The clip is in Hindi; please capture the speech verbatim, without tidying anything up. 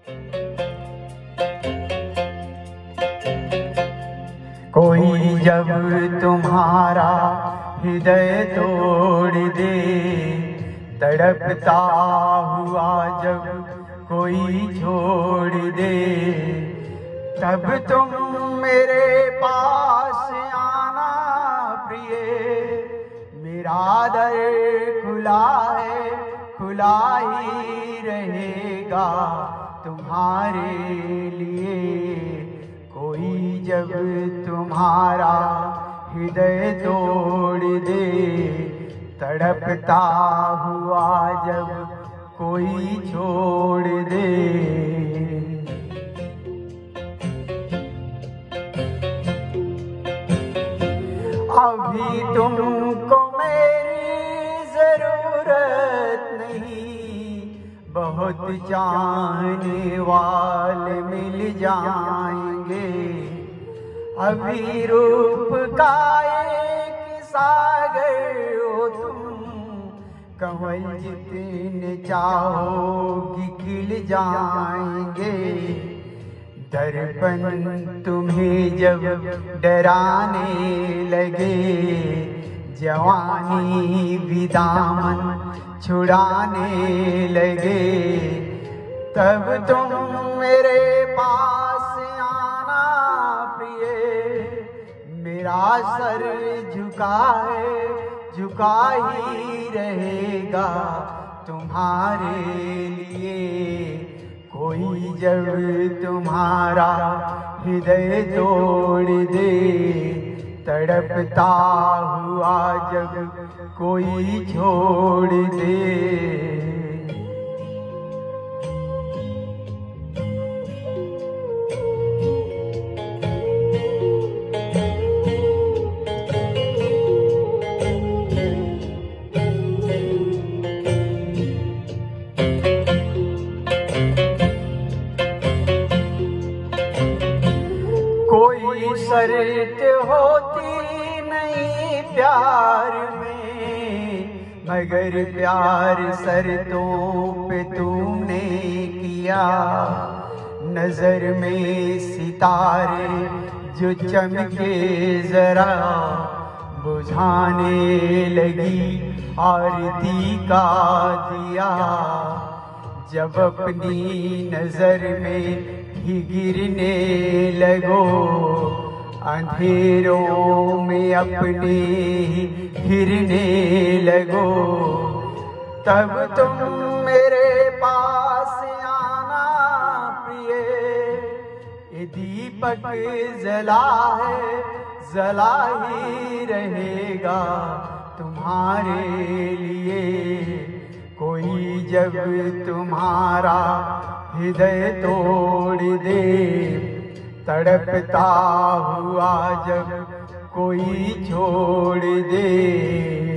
कोई जब तुम्हारा हृदय तोड़ दे, तड़पता हुआ जब कोई छोड़ दे, तब तुम मेरे पास आना प्रिय। मेरा दर खुला है, खुला ही रहेगा तुम्हारे लिए। कोई जब तुम्हारा हृदय तोड़ दे, तड़पता हुआ जब कोई छोड़ दे। अभी तुमको मेरी जरूरत नहीं, बहुत चाहने वाले मिल जाएंगे। अभी रूप का एक सागर हो तुम, कंवल जितने चाहोगी खिल जाएंगे। दर्पण तुम्हें जब डराने लगे, जवानी भी दामन छुड़ाने लगे, तब तुम मेरे पास आना प्रिय। मेरा सर झुका है, झुका ही रहेगा तुम्हारे लिए। कोई जब तुम्हारा हृदय तोड़ दे, तड़पता हुआ जब कोई छोड़ दे। कोई शर्त होती नहीं प्यार में, मगर प्यार शर्तों पे तुमने किया। नजर में सितारे जो चमके जरा, बुझाने लगी आरती का दिया। जब अपनी नजर में ही गिरने लगो, अंधेरों में अपने ही फिरने लगो, तब तुम मेरे पास आना प्रिय। ये दीपक जला है, जला ही रहेगा तुम्हारे लिए। कोई जब तुम्हारा हृदय तोड़ दे, तड़पता हुआ जब कोई छोड़ दे।